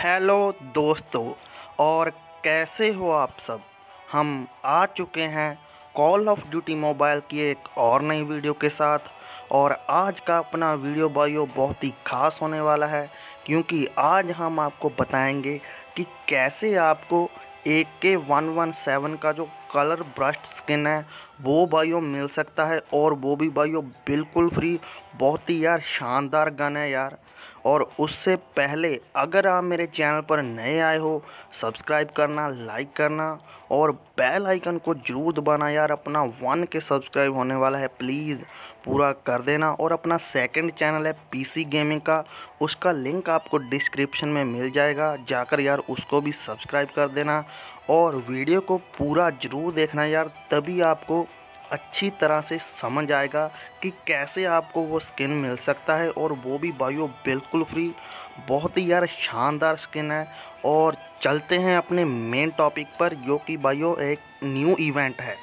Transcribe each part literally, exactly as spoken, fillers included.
Hello दोस्तों, और कैसे हो आप सब। हम आ चुके हैं कॉल ऑफ ड्यूटी मोबाइल की एक और नई वीडियो के साथ। और आज का अपना वीडियो भाइयों बहुत ही खास होने वाला है, क्योंकि आज हम आपको बताएंगे कि कैसे आपको ए के वन वन सेवन का जो कलर ब्रस्ट स्किन है वो भाइयों मिल सकता है, और वो भी भाइयों बिल्कुल फ्री। बहुत ही यार शानदार गन है यार। और उससे पहले अगर आप मेरे चैनल पर नए आए हो, सब्सक्राइब करना, लाइक करना और बेल आइकन को जरूर दबाना यार। अपना वन के सब्सक्राइब होने वाला है, प्लीज़ पूरा कर देना। और अपना सेकंड चैनल है पीसी गेमिंग का, उसका लिंक आपको डिस्क्रिप्शन में मिल जाएगा, जाकर यार उसको भी सब्सक्राइब कर देना। और वीडियो को पूरा ज़रूर देखना यार, तभी आपको अच्छी तरह से समझ आएगा कि कैसे आपको वो स्किन मिल सकता है, और वो भी भाइयों बिल्कुल फ्री। बहुत ही यार शानदार स्किन है। और चलते हैं अपने मेन टॉपिक पर, जो कि भाइयों एक न्यू इवेंट है।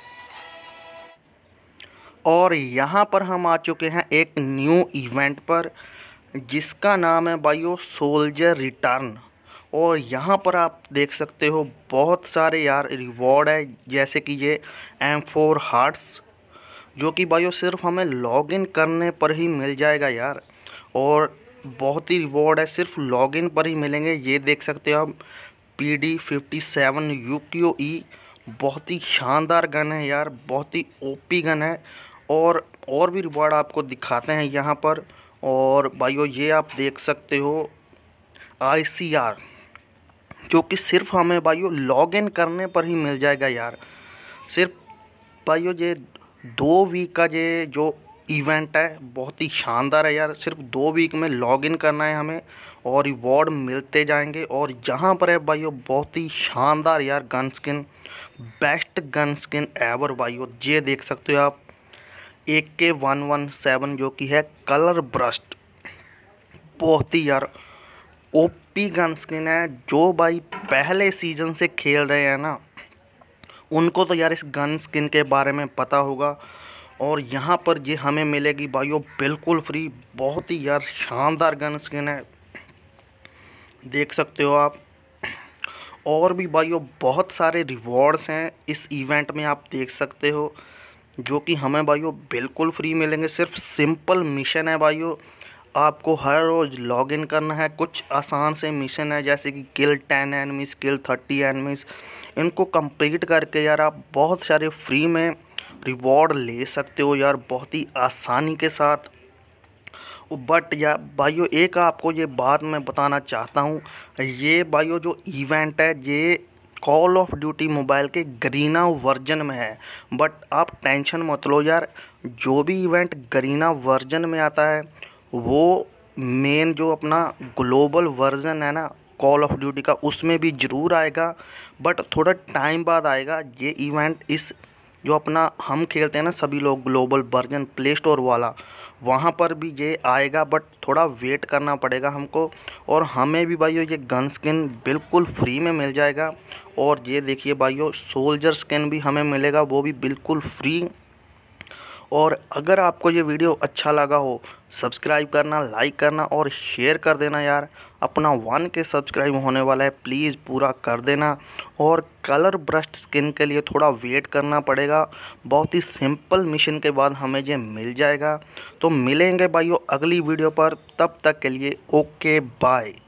और यहाँ पर हम आ चुके हैं एक न्यू इवेंट पर, जिसका नाम है भाइयों सोल्जर रिटर्न। और यहाँ पर आप देख सकते हो बहुत सारे यार रिवॉर्ड है, जैसे कि ये एम फोर हार्ट्स, जो कि भाइयों सिर्फ हमें लॉगिन करने पर ही मिल जाएगा यार। और बहुत ही रिवॉर्ड है, सिर्फ लॉगिन पर ही मिलेंगे। ये देख सकते हो आप, P D fifty seven U Q E, बहुत ही शानदार गन है यार, बहुत ही ओपी गन है। और और भी रिवॉर्ड आपको दिखाते हैं यहाँ पर। और भाइयों ये आप देख सकते हो आई सी आर, जो कि सिर्फ हमें भाइयों लॉगिन करने पर ही मिल जाएगा यार। सिर्फ भाइयों ये दो वीक का ये जो इवेंट है बहुत ही शानदार है यार। सिर्फ दो वीक में लॉगिन करना है हमें, और रिवॉर्ड मिलते जाएंगे। और यहाँ पर है भाइयों बहुत ही शानदार यार gun skin, best gun skin ever भाइयों। ये देख सकते हो आप, ए के वन वन सेवन, जो कि है कलर ब्रस्ट। बहुत ही यार ओपी गन स्किन है। जो भाई पहले सीज़न से खेल रहे हैं ना, उनको तो यार इस गन स्किन के बारे में पता होगा। और यहाँ पर ये हमें मिलेगी भाइयों बिल्कुल फ्री। बहुत ही यार शानदार गन स्किन है, देख सकते हो आप। और भी भाइयों बहुत सारे रिवॉर्ड्स हैं इस इवेंट में, आप देख सकते हो, जो कि हमें भाइयों बिल्कुल फ्री मिलेंगे। सिर्फ सिंपल मिशन है भाइयों, आपको हर रोज़ लॉगिन करना है। कुछ आसान से मिशन है, जैसे कि kill ten enemies, kill thirty enemies. इनको कंप्लीट करके यार आप बहुत सारे फ्री में रिवॉर्ड ले सकते हो यार, बहुत ही आसानी के साथ। बट यार भाइयों एक आपको ये बात मैं बताना चाहता हूँ, ये भाइयों जो इवेंट है ये कॉल ऑफ ड्यूटी मोबाइल के गरीना वर्जन में है। बट आप टेंशन मत लो यार, जो भी इवेंट गरीना वर्जन में आता है वो मेन जो अपना ग्लोबल वर्जन है ना कॉल ऑफ ड्यूटी का, उसमें भी ज़रूर आएगा। बट थोड़ा टाइम बाद आएगा ये इवेंट। इस जो अपना हम खेलते हैं ना सभी लोग, ग्लोबल वर्जन प्ले स्टोर वाला, वहाँ पर भी ये आएगा। बट थोड़ा वेट करना पड़ेगा हमको। और हमें भी भाइयों ये गन स्किन बिल्कुल फ्री में मिल जाएगा। और ये देखिए भाइयों सोल्जर स्किन भी हमें मिलेगा, वो भी बिल्कुल फ्री। और अगर आपको ये वीडियो अच्छा लगा हो, सब्सक्राइब करना, लाइक करना और शेयर कर देना यार। अपना वन के सब्सक्राइब होने वाला है, प्लीज़ पूरा कर देना। और कलर ब्रस्ट स्किन के लिए थोड़ा वेट करना पड़ेगा, बहुत ही सिंपल मिशन के बाद हमें ये मिल जाएगा। तो मिलेंगे भाइयों अगली वीडियो पर, तब तक के लिए ओके बाय।